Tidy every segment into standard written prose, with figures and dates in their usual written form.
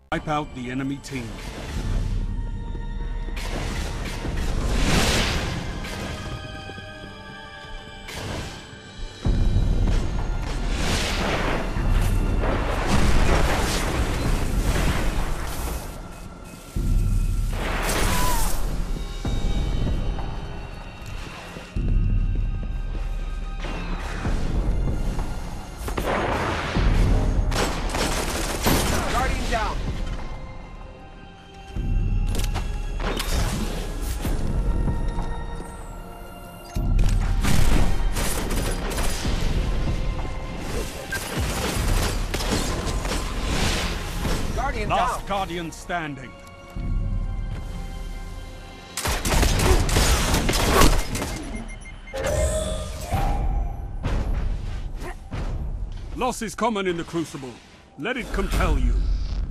Wipe out the enemy team. Last Guardian standing. Loss is common in the Crucible. Let it compel you.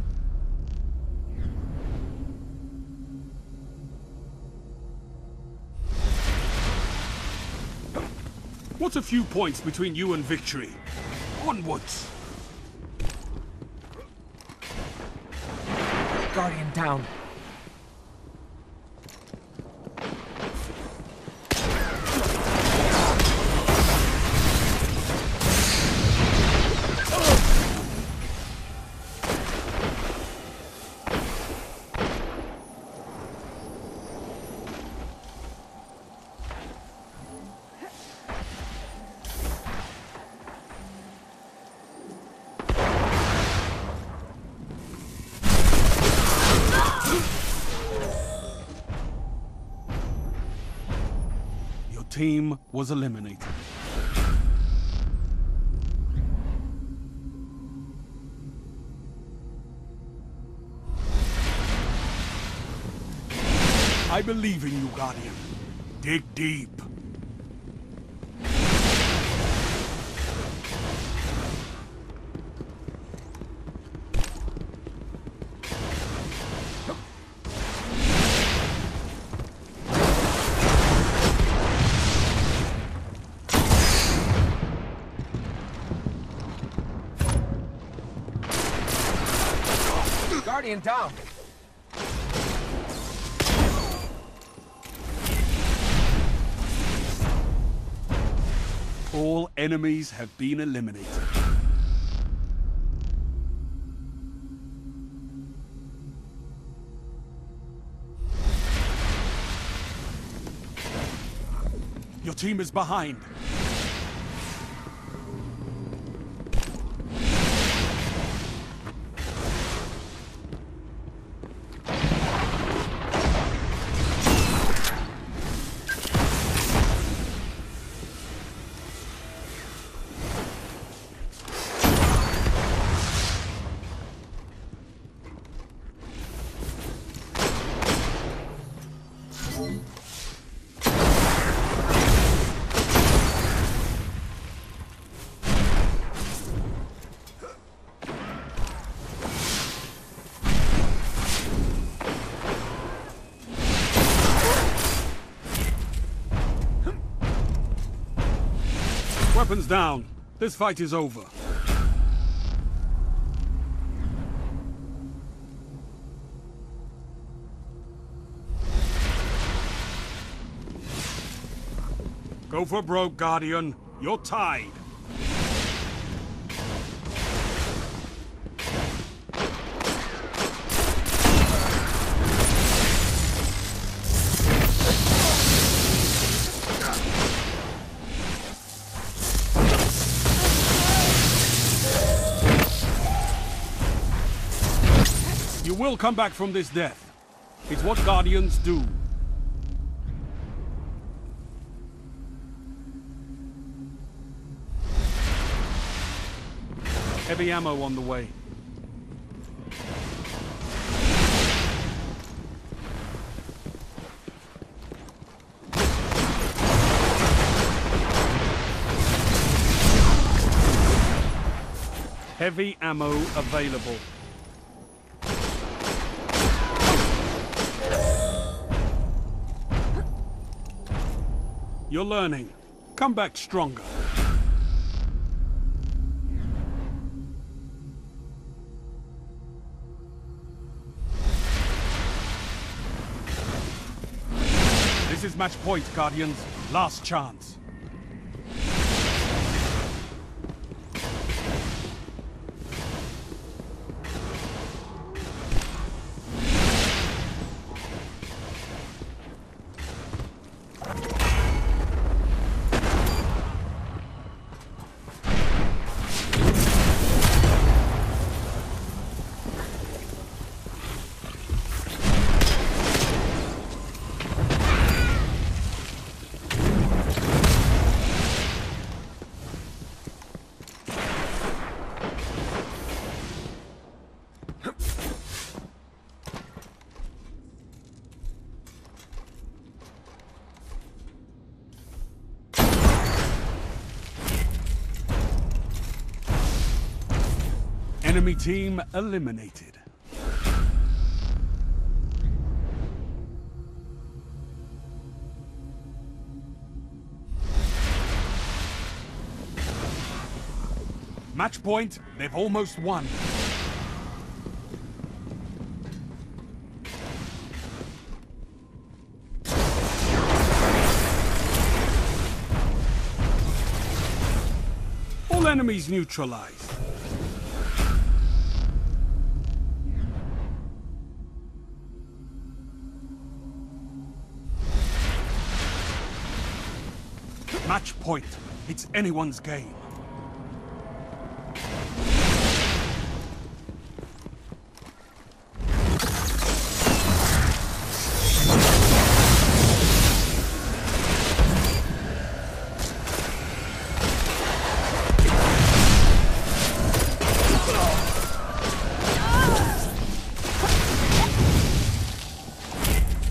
What's a few points between you and victory? Onwards! Guardian down. Team was eliminated. I believe in you, Guardian. Dig deep. Guardian down. All enemies have been eliminated. Your team is behind. Weapons down. This fight is over. Go for broke, Guardian. You're tied. You will come back from this death. It's what Guardians do. Heavy ammo on the way. Heavy ammo available. You're learning. Come back stronger. match point, Guardians. Last chance. Enemy team eliminated. Match point, they've almost won. All enemies neutralized. Match point. It's anyone's game.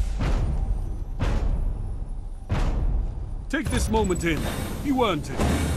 Take this moment in. You earned it.